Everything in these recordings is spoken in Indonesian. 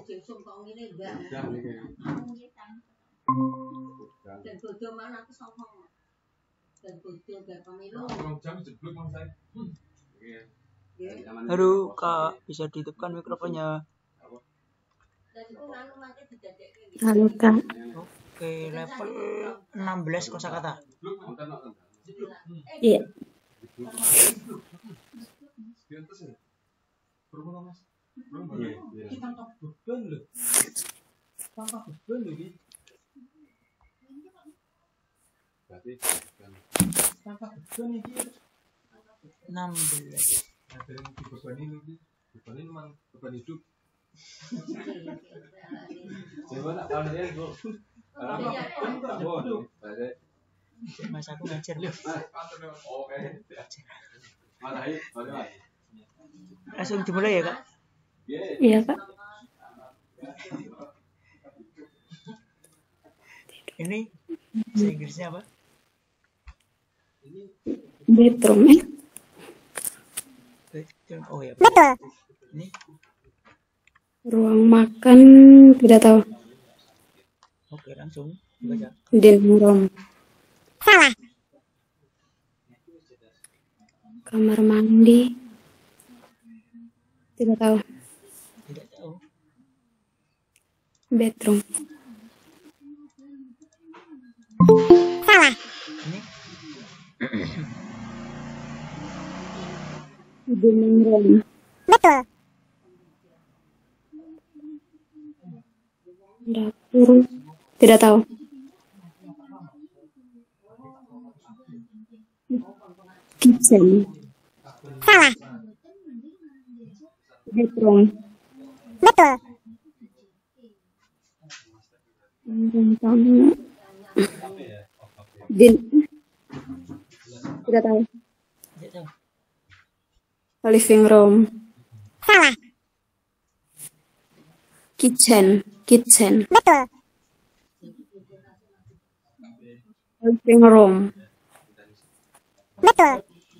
Aduh Kak, bisa dihidupkan mikrofonnya. Halo Kak. Oke, level 16 kosakata. Iya. Mas aku ngajar loh. Langsung dimulai ya Kak? Iya Kak. Ini bahasa Inggrisnya apa? Bedroom. Oh ya. Ini Ruang makan tidak tahu. oke, langsung baca. Dining room. Salah. Kamar mandi tidak tahu. Tidak tahu. Bedroom. Salah. Ini Dining room. Betul. Dapur tidak tahu. Kitchen. Salah. Bedroom. Betul. Ruang tamu. Tidak tahu. tidak tahu. Living room. Salah. Kitchen. Betul. Living room. Betul.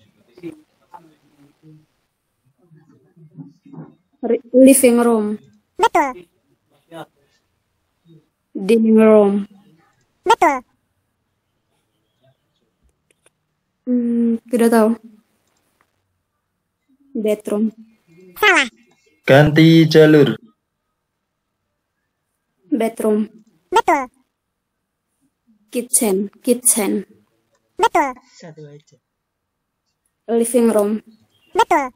Living room. Betul. Dining room. Betul. Tidak tahu. Bedroom. Salah. Ganti jalur. Bedroom. Betul. Kitchen. Betul. Satu aja. Living room. Betul.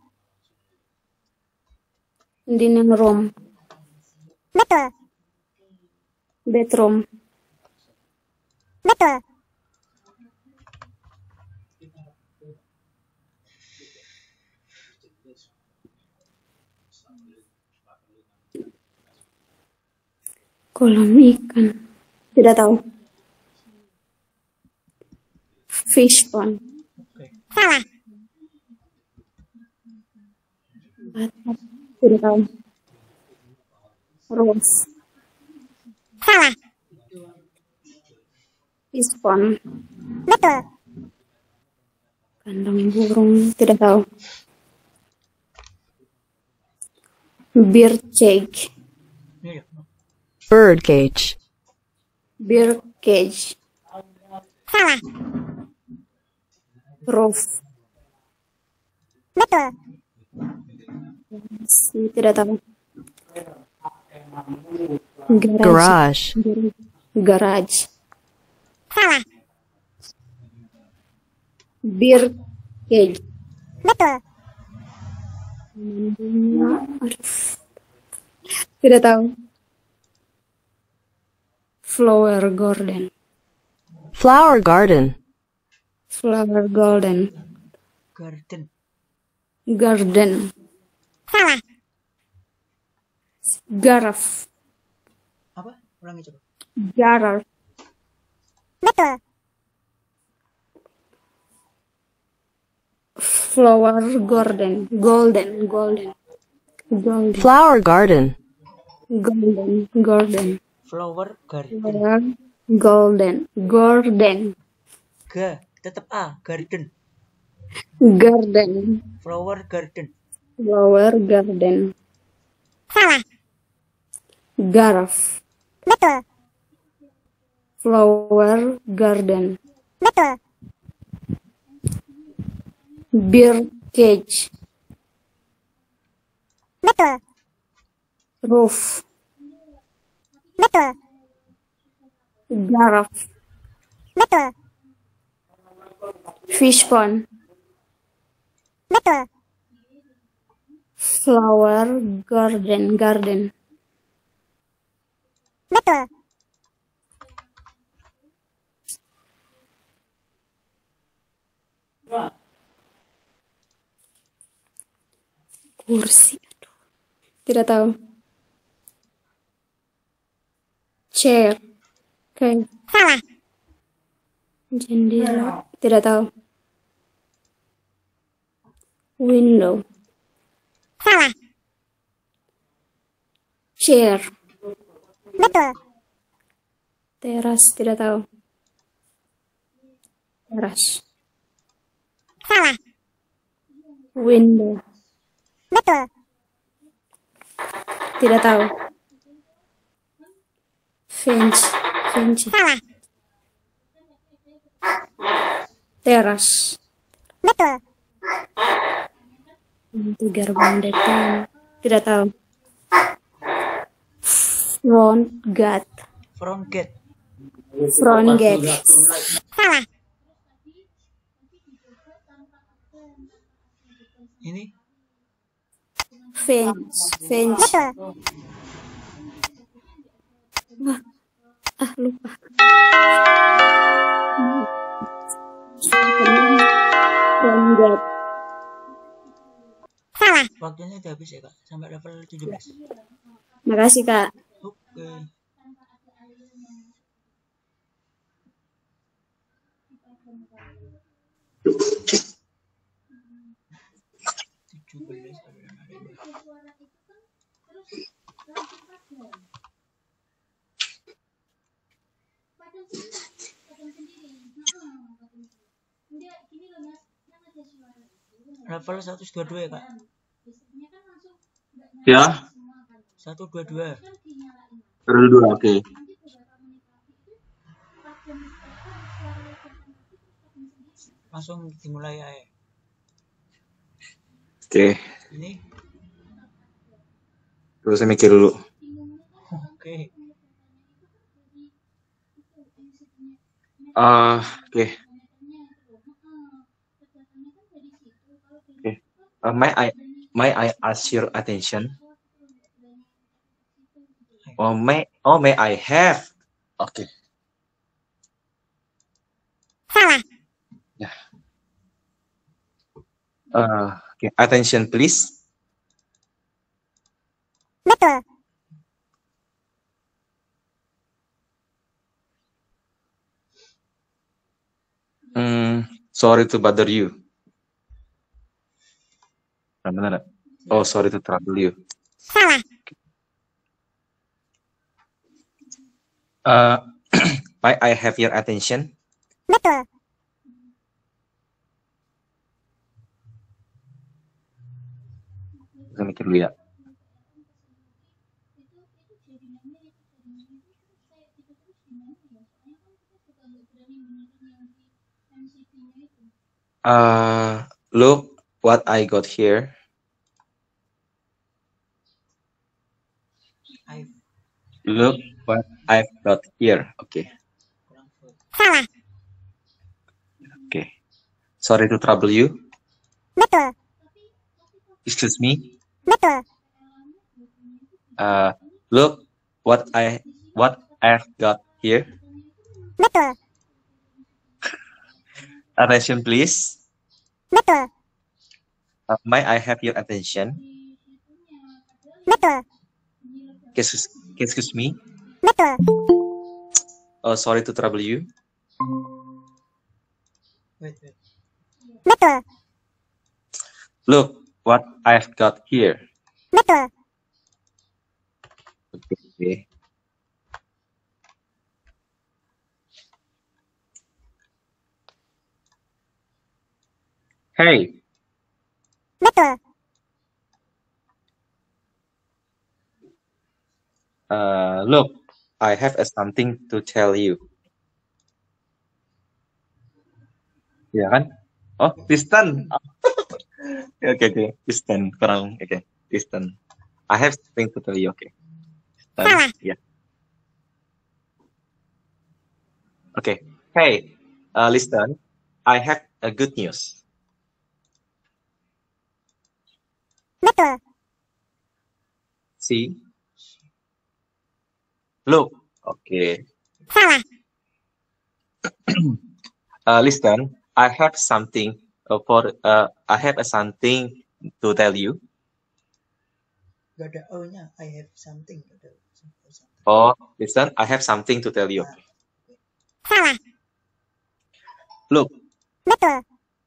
Dining room. Betul. Bedroom. Betul. Kolam ikan. Tidak tahu. Fish pond. Salah. Bathtub. Tidak tahu. Rose. Salah. Fish pond. Betul. Kandang burung. Tidak tahu. Bird cage. Ini ya. Bird cage. Bird cage. Salah. Roof. Betul. Tidak tahu. Garage. Garage. Salah. Bird cage. Betul. Aduh. Tidak tahu. Flower garden. Flower garden. Flower garden. Garden. Salah. Garaf. Apa? Ulangi coba. Garaf. Betul. Flower garden. Golden. Flower garden. Garden. Flower garden. Flower garden. Tetap A, garden. Garden. Flower garden. Flower garden. Salah. Garaf. Betul. Flower garden. Betul. Bird cage. Betul. Roof. Betul. Garaf. Betul. Fish pond. Betul. Flower garden. Betul. Kursi. Tidak tahu. Chair. Oke. Salah. Jendela. Tidak tahu. Window. Salah. Chair. Betul. Teras. Tidak tahu. Teras. Salah. Window. Betul. Tidak tahu. Fence. Salah. Teras. Betul. Pintu gerbang depan. Tidak tahu. Front gate. Front gate. Front gate. Salah. Ini Fence. Betul. Lupa. Front gate. Salah. waktunya udah habis ya kak, sampai level 17. Makasih, Kak. Oke. Level 122 ya kak? Ya, 122. periode 2, oke. Langsung dimulai ya. Oke, Ini terus saya mikir dulu. oke. Oke. May I ask your attention? May I have? Oke. Salah. Ya. Oke, attention please. Betul. Sorry to bother you. Benar. Oh, sorry to trouble you. Salah. May I have your attention? Betul. Saya mikir dulu ya. Look what I got here. Look what I've got here. Oke. Salah. Oke. Sorry to trouble you. Betul. Excuse me. Betul. Look what I've got here. Betul. Attention please. Betul. May I have your attention? Betul. Excuse me. Betul. Oh, sorry to trouble you. Wait. Betul. Look what I've got here. Betul. Oke. Hey, Betul. Look, I have something to tell you. Ya kan? Oh, listen. Oke. Listen, kurang. Oke, listen. I have something to tell you. Oke. Salah. Ya. Oke. Hey, listen. I have a good news. Betul. See? Look. Oke. Salah. Listen. I have something I have something to tell you. Gak ada O-nya. I have something. Gak ada something. Oh, listen. I have something to tell you. Salah. Look. Betul.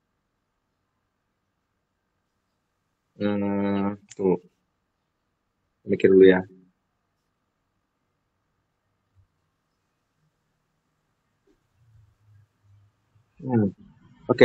Tuh. Mikir dulu ya. Oke.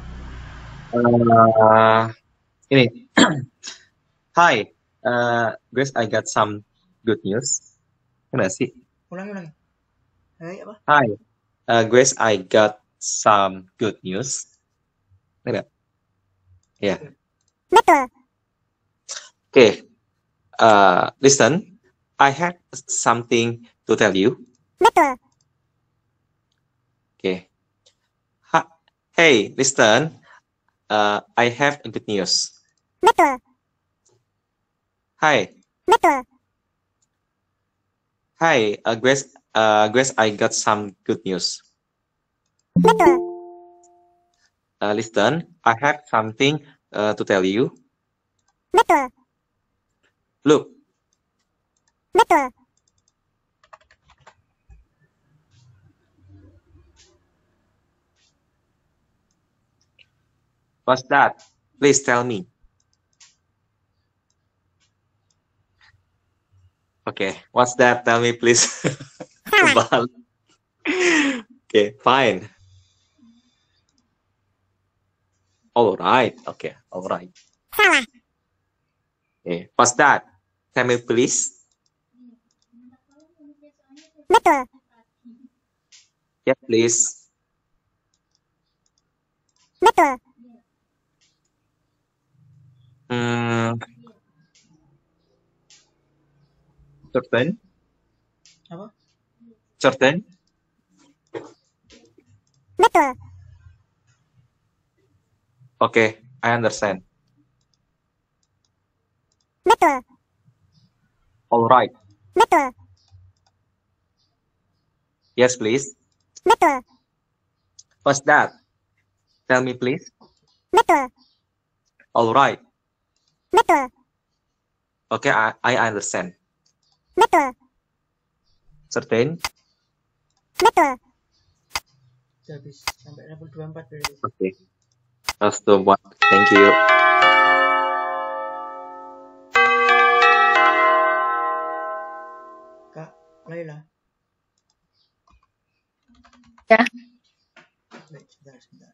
Ini. Hi, Grace, I got some good news. Mana sih? Ulangi. Hai apa? Hi, Grace, I got some good news. Ada? Ya. Betul. Oke. Listen, I have something to tell you. Betul. Okay. Hey, listen. I have good news. Betul. Hi. Betul. Hi, Grace. Grace, I got some good news. Betul. Listen, I have something to tell you. Betul. Look. Betul. What's that? Please tell me. Okay, what's that? Tell me, please. Salah. Okay, fine. All right. Okay, all right. Salah. Okay, what's that? Tell me, please. Betul. Yeah, please. Betul. Certain? Apa? Certain? Betul. Okay, I understand. Betul. All right. Betul. Yes, please. Betul. What's that? Tell me, please. Betul. All right. Betul. Okay, I understand. Betul. Certain? Udah Betul. habis sampai level 24 berarti. Okay. That's the one. Thank you. Kak Laila. Ya. Baik, sebentar.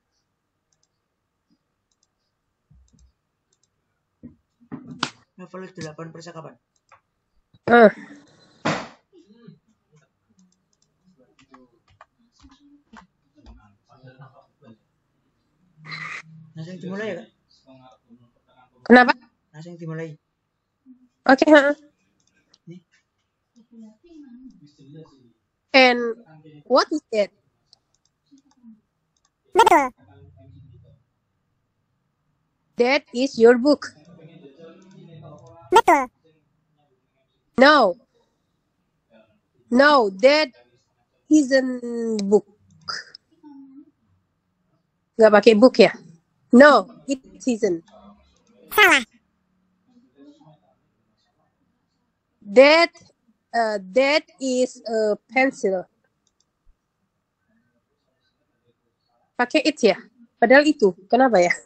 Level 8 percakapan. Langsung dimulai ya, Kak? Kenapa? Langsung dimulai. Oke. And what is that? Betul. That is your book. Betul. No. No, that isn't book. Nggak pakai book ya? No, it isn't. Salah. That is a pencil. Pakai it ya? Padahal itu. Kenapa ya?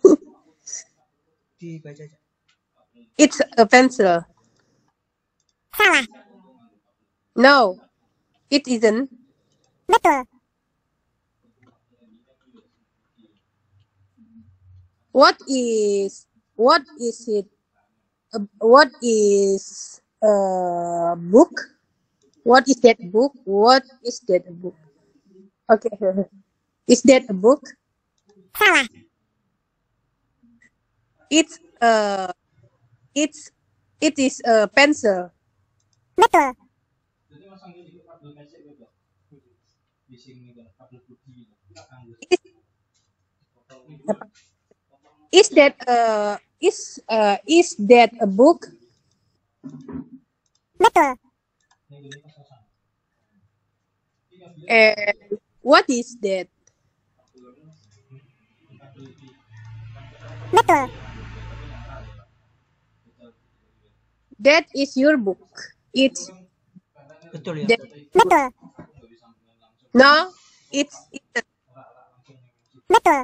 Dibaca aja. It's a pencil. Salah. No, it isn't. Betul. What is it? What is book? What is that book? What is that book? Okay. Is that a book? Salah. It is a pencil. Betul. Is that a book? Betul. And what is that? Betul. That is your book. It's Betul ya. that. Betul. No, it's Betul.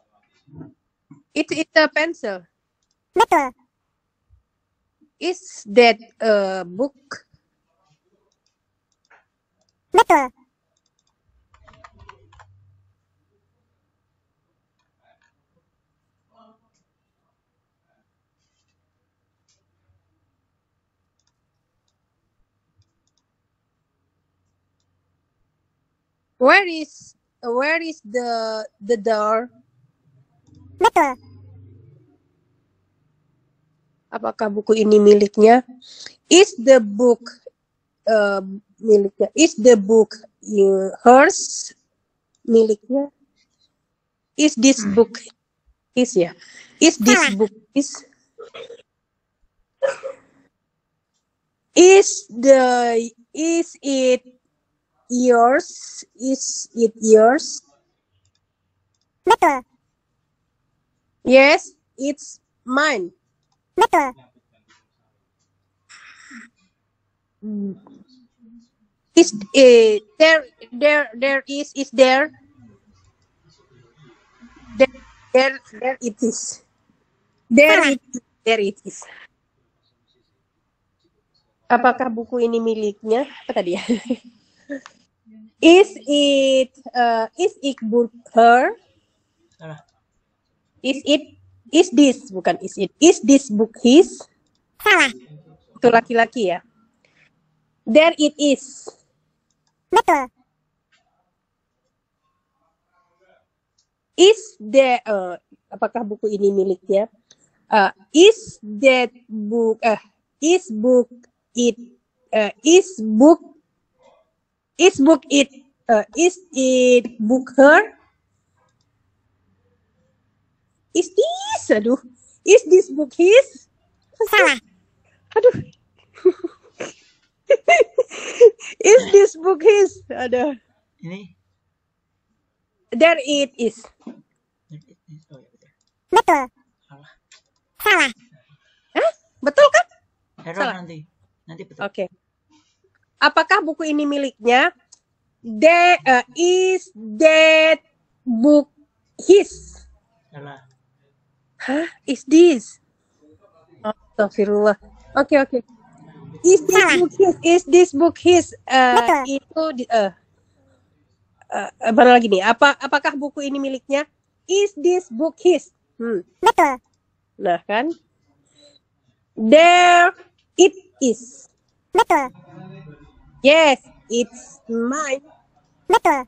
it's a pencil. Betul. Is that a book? Betul. Where is the door? Betul. Apakah buku ini miliknya? Is the book miliknya? Is the book hers? Miliknya? Is this book his ya? Is this book his? Is it yours? Is it yours? Betul. Yes, it's mine. Betul. Is there is there it is. There it is. Apakah buku ini miliknya? Apa tadi ya? Is it book her? Salah. Is this bukan is it? Is this book his? Salah. Itu laki-laki ya. There it is. Betul. Is there apakah buku ini miliknya? Is that book is book it is book it is it book her? Is this book his? Salah. Aduh. Is this book his? Ada. Ini. There it is. Oh, ya betul. Betul. Salah. Salah. Betul kan? Error Salah. nanti. Nanti betul. Oke. Apakah buku ini miliknya? Is that book his? Salah. Hah? Is this? Astagfirullah. Oke. Is this book his? Betul. Itu mana lagi nih? Apakah buku ini miliknya? Is this book his? Betul. Nah kan? There it is. Betul. Yes, it's mine. Betul.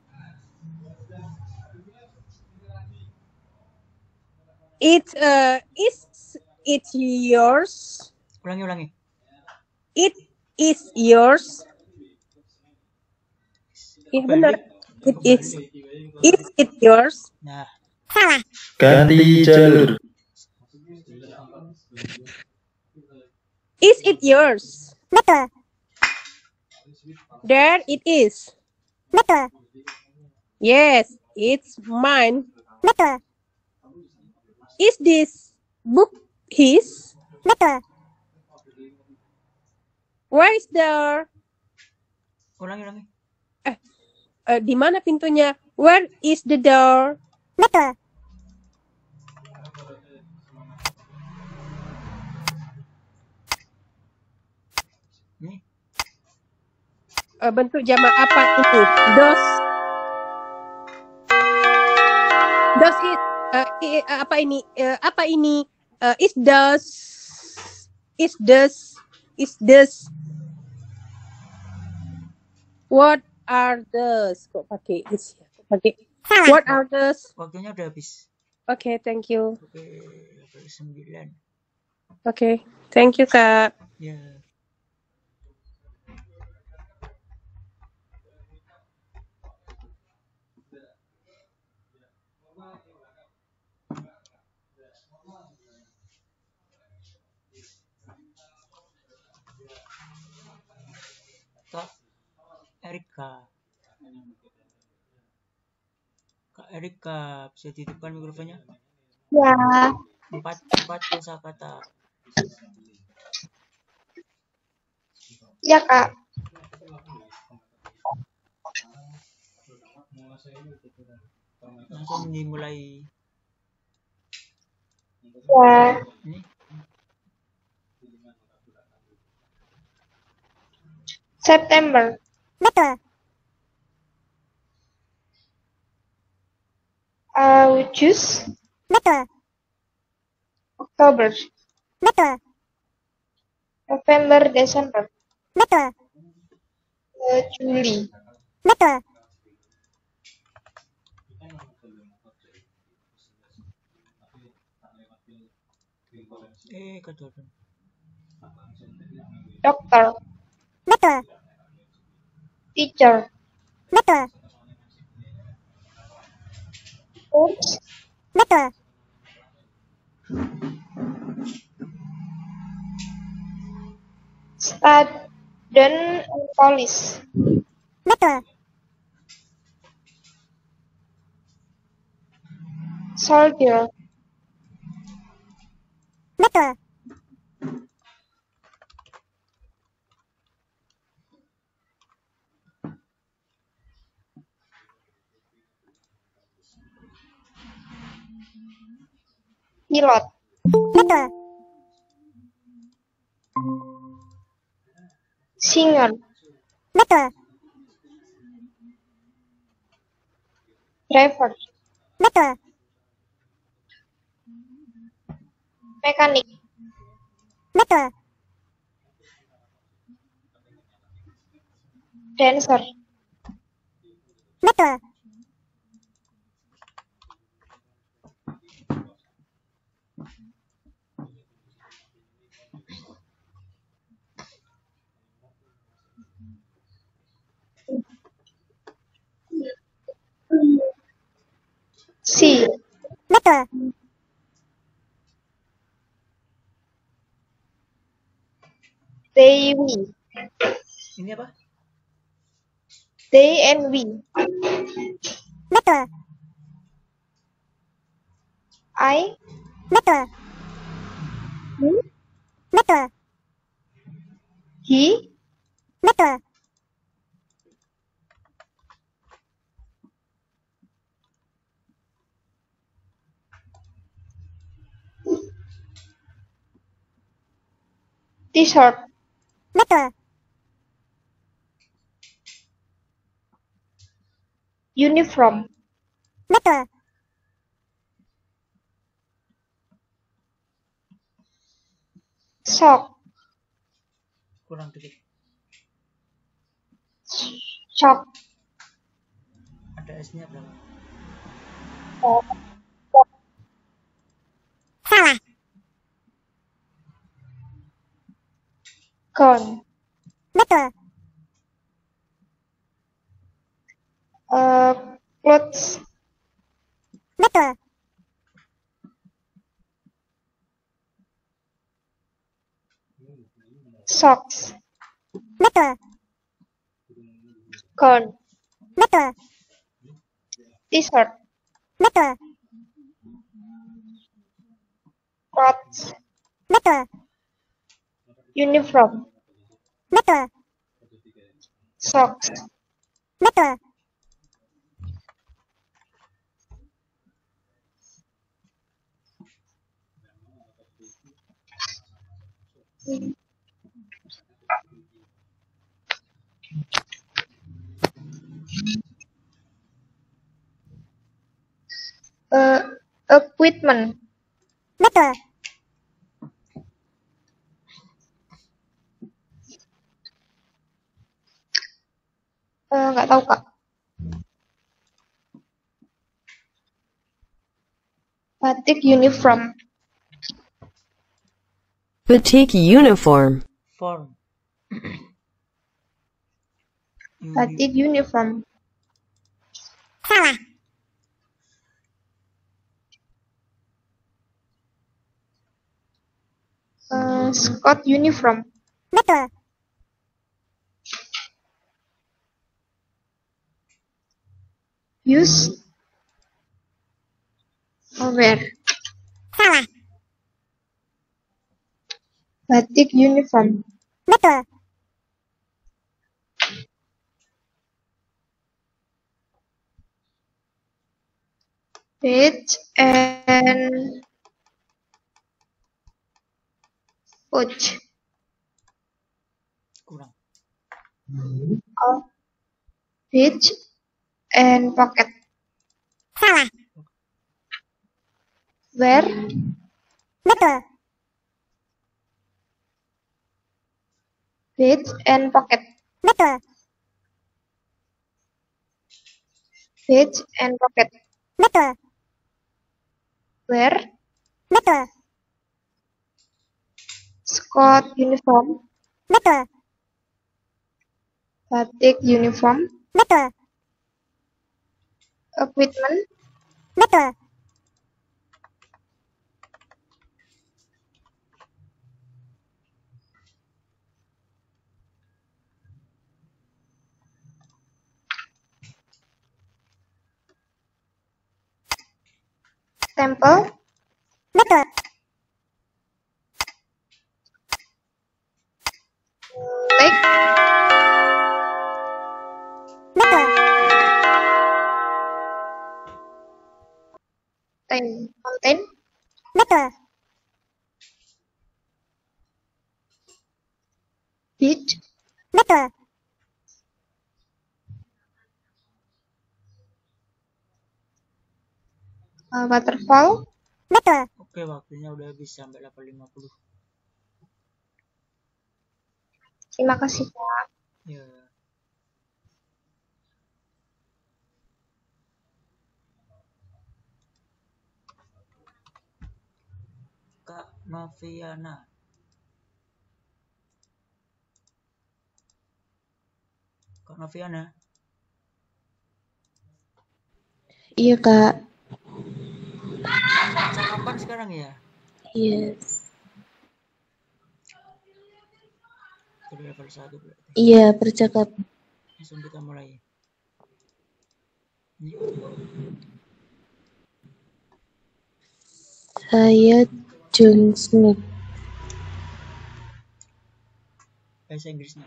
Is it yours? Ulangi. It is yours. Iya benar. It is. Is it yours? Nah, Salah. Ganti jalur. Is it yours? Betul. There it is. Betul. Yes, it's mine. Betul. Is this book his? Betul. Where is the ulangi. di mana pintunya? Where is the door? Betul. Ini. Bentuk jamak apa itu? Dos is apa ini? Is does Is this? What are those? Kok pakai is ya? Kok pakai Salah. what are those? Waktunya udah habis. Oke, thank you. Oke, level 9. Oke, thank you Kak. Ya. Kak Erika. Kak Erika, bisa titipkan mikrofonnya? Ya. 4 kosakata. Ya, Kak. Langsung dimulai. Ya. Ini September. Betul. August. Betul. Oktober. Betul. November, Desember. Betul. Juli. Betul. Kak Jordan. Dokter. Betul. Teacher. Betul. Coach. Betul. Student and police. Betul. Soldier. Betul. Pilot. Betul. Singer. Betul. Driver. Betul. Mekanik. Betul. Dancer. Betul. Si. Betul. They, we. Ini apa? They and we. Betul. I. Betul. Betul. He. Betul. T-shirt. Betul. Uniform. Betul. Sock. Kurang dikit. Sock. Ada S-nya berapa? Salah. Gown. Betul. Clothes. Betul. Socks. Betul. Gown. Betul. T-shirt. Betul. Clothes. Betul. Uniform. Betul. Socks. Betul. Equipment. Betul. Nggak tahu, Kak. Batik uniform. Batik uniform. Form. Batik uniform. Salah. Scott uniform. Betul. Use or wear. Salah. Batik uniform. Betul. Page and pouch. Kurang. Oh. Page and pocket. Salah. Where? Betul. Page and pocket. Betul. Page and pocket. Betul. Where? Betul. Scott uniform. Betul. Batik uniform. Betul. Equipment. Betul. Temple. Betul. Lake. Betul. Mountain. Betul. Beach. Betul. Waterfall. Betul. Oke, waktunya udah habis sampai 8.50. Terima kasih, Kak. Ya. Kak Noviana. Kak Noviana. Iya, Kak. Kapan sekarang ya? Yes. Udah level 1 berarti. Iya, bercakap. Langsung kita mulai. Ini. Saya John Smith. Bahasa Inggrisnya.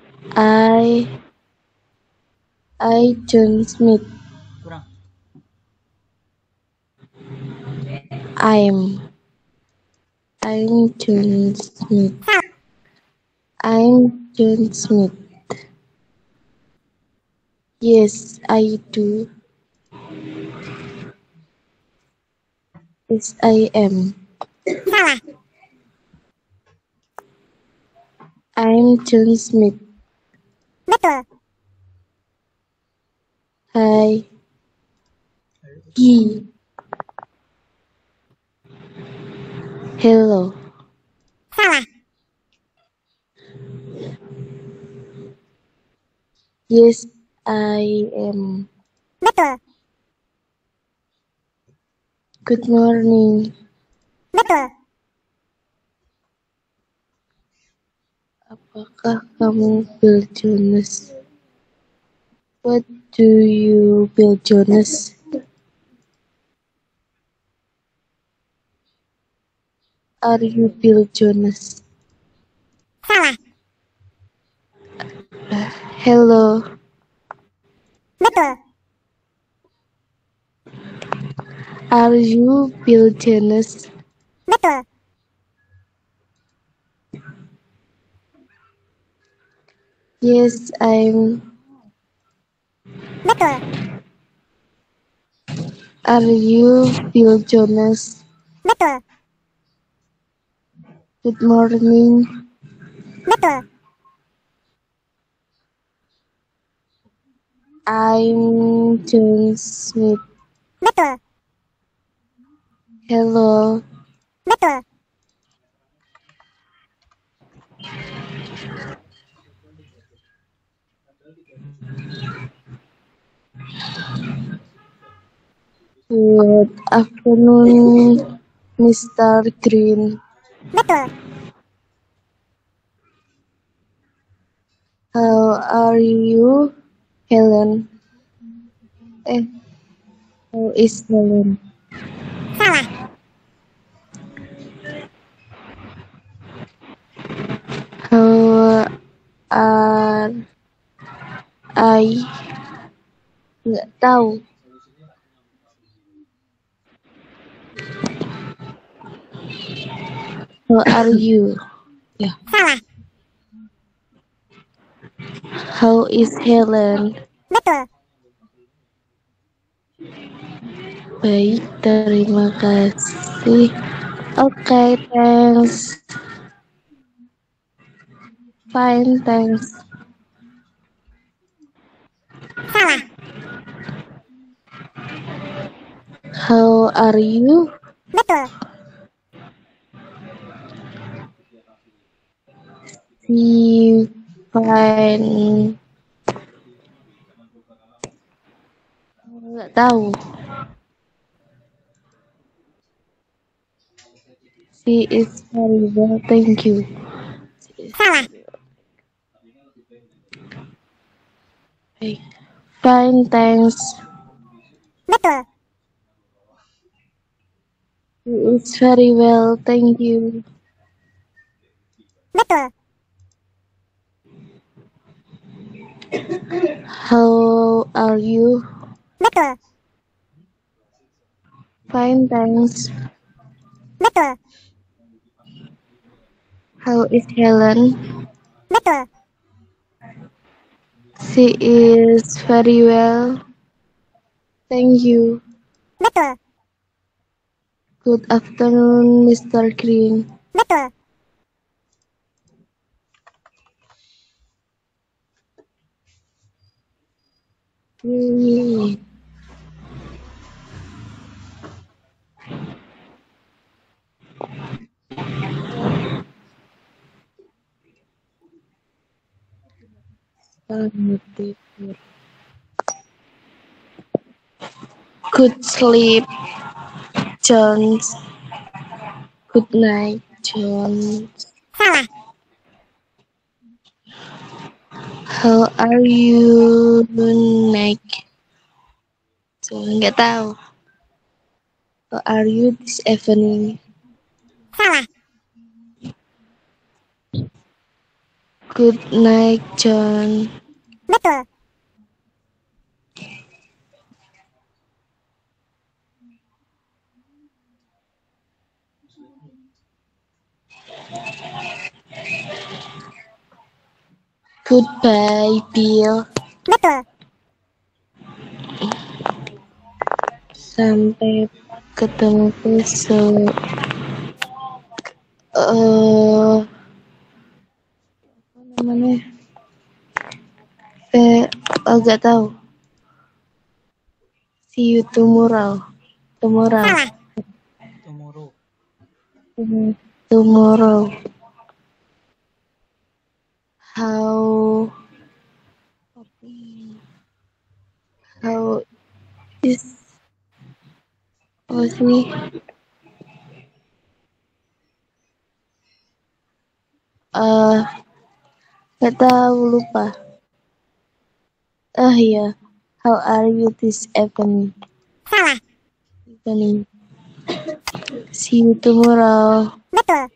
I John Smith. Kurang. I'm John Smith. I'm John Smith. Yes, I do. Yes, I am. Salah. I'm John Smith. Betul. Hi. Hello. Salah. Yes, I am. Betul. Good morning. Betul. Apakah kamu Bill Jonas? What do you Bill Jonas? Are you Bill Jonas? Salah. Hello. Betul. Are you Bill Jonas? Betul. Yes, I'm. Betul. Are you Bill Jonas? Betul. Good morning. Betul. I'm John Smith. Betul. Hello. Betul. Good afternoon, Mr. Green. Betul. How are you, Helen? How is Helen? Salah. How are I? Nggak tahu. How are you? Salah. How is Helen? Betul. Baik, terima kasih. Okay, thanks. Fine, thanks. Salah. How are you? Betul. Fine. Nggak tahu. She is very well, thank you. Salah. Baik. Fine, thanks. Betul. She is very well, thank you. Betul. How are you? Betul. Fine, thanks. Betul. How is Helen? Betul. She is very well, thank you. Betul. Good afternoon, Mr. Green. Betul. Yay. Selamat tidur. Good sleep, Jones. Good night, Jones. Salah. How are you, Nick? Nggak tahu. How are you this evening? Salah. Good night, John. Betul. Goodbye, Bill. Betul. Sampai ketemu besok. Apa namanya? Agak tahu. See you tomorrow. Salah. Tomorrow. Tomorrow. How is apa sih? Nggak tahu, lupa. Iya. How are you this evening? Salah. See you tomorrow. Betul.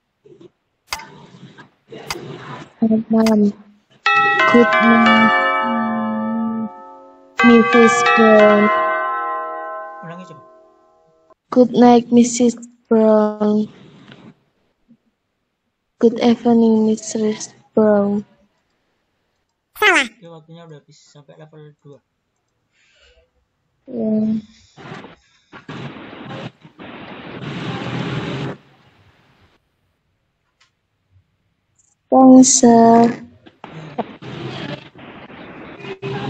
Selamat malam. Good night, Mrs. Brown. Ulangi coba. Good night, Mrs. Brown. Good evening, Mrs. Brown. Salah. Oke, waktunya udah habis sampai level 2. Yeah. Thanks, sir.